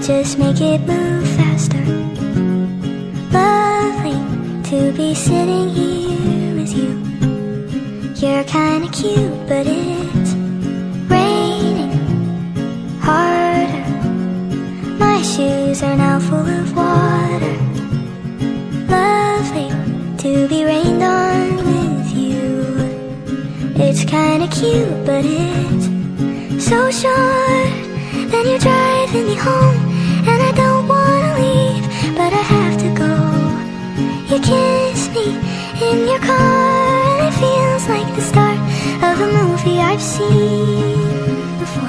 just make it move faster. Lovely to be sitting here with you. You're kinda cute, but it's raining harder. My shoes are now full of water. Lovely to be rained on with you. It's kinda cute, but it's so short. Then you're driving me home, and I don't wanna leave, but I have to go. You kiss me in your car, and it feels like the start of a movie I've seen before.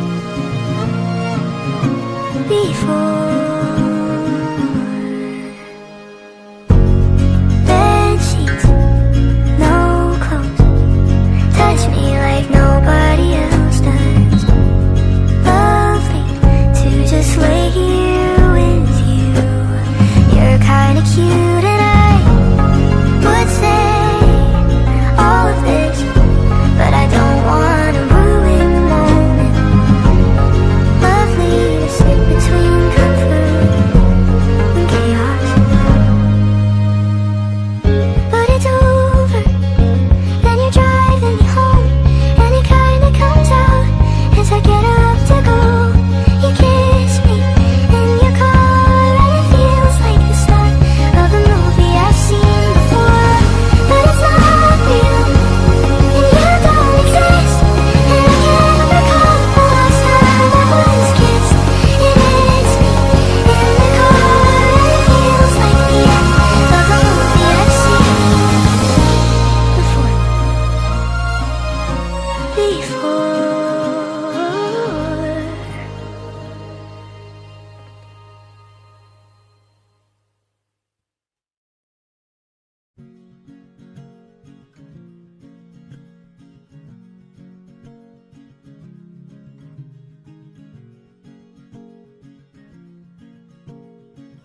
Bed sheets, no clothes, touch me like nobody else does. Lovely to just lay here with you. You're kinda cute, and I would say all of this, but I don't wanna ruin the moment. Lovely to sit between comfort and chaos. But it's over, then you're driving me home, and it kinda comes out as I get up to go. You kiss me in your car, and it feels like the start of a movie I've seen before. But it's not real, and you don't exist, and I can't recall the last time I was kissed. It hits me in the car, and it feels like the end of a movie I've seen before.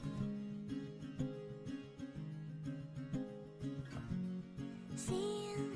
See you